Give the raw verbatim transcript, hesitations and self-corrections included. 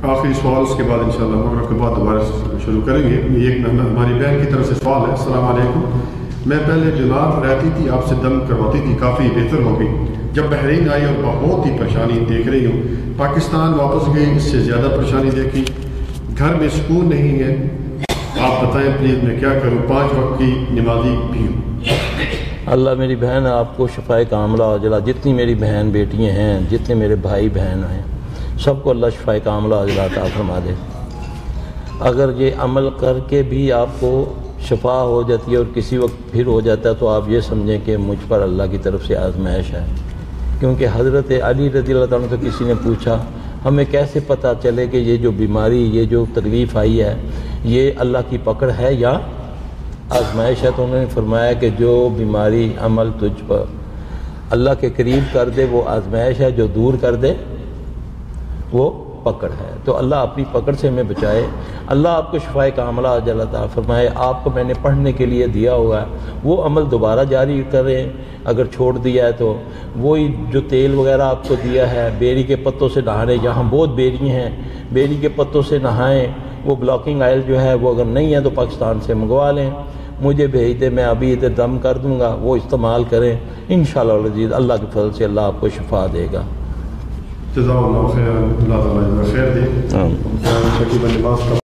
آخری سوال اس کے بعد انشاءاللہ مغرب کے بعد دوبارہ شروع کریں گے. یہ ایک ہماری بہن کی طرف سے سوال ہے. السلام علیکم. میں پہلے جناب رہتی تھی، آپ سے دم کرواتی تھی، کافی بہتر ہو گئی. جب بحرین آئی اور بہت ہی پریشانی دیکھ رہی ہوں، پاکستان واپس گئی، اس سے زیادہ پریشانی دیکھی، گھر میں سکون نہیں ہے. آپ بتائیں پلیز میں کیا کروں؟ پانچ وقت کی نمازی بھی ہوں. اللہ میری بہن آپ کو شفائے کاملہ عاجلہ، جتنی میری بہن بیٹیاں ہیں، جتنے میرے بھائی بہن ہیں، سب کو اللہ شفائے کاملہ عاجلہ عطا فرما دے. اگر یہ عمل کر کے بھی آپ کو شفا ہو جاتی ہے اور کسی وقت پھر ہو جاتا ہے تو آپ یہ سمجھیں کہ مجھ پر اللہ کی طرف سے آزمائش ہے. کیونکہ حضرت علی رضی اللہ تعالیٰ سے کسی نے پوچھا ہمیں کیسے پتہ چلے کہ یہ جو بیماری، یہ جو تکلیف آئی ہے، یہ اللہ کی پکڑ ہے یا آزمائش ہے؟ تو انہوں نے فرمایا کہ جو بیماری عمل تجھ پر اللہ کے قریب کر دے وہ آزمائش ہے، جو دور کر دے وہ پکڑ ہے. تو اللہ اپنی پکڑ سے ہمیں بچائے. اللہ آپ کو شفائے کاملہ عاجلہ عطا فرمائے. آپ کو میں نے پڑھنے کے لیے دیا ہوا ہے وہ عمل دوبارہ جاری کریں. اگر چھوڑ دیا ہے تو وہی جو تیل وغیرہ آپ کو دیا ہے، بیری کے پتوں سے نہانے، یہاں بہت بیری ہیں، بیری کے پتوں سے نہائیں. وہ بلاکنگ آئل جو ہے وہ اگر نہیں ہے تو پاکستان سے منگوا لیں، مجھے بھیج دیں، میں ابھی ادھر دم کر دوں گا، وہ استعمال کریں. انشاءاللہ العزیز اللہ کے فضل سے اللہ آپ کو شفا دے گا. جزاک اللہ خیر. اللہ تعالیٰ خیر دے.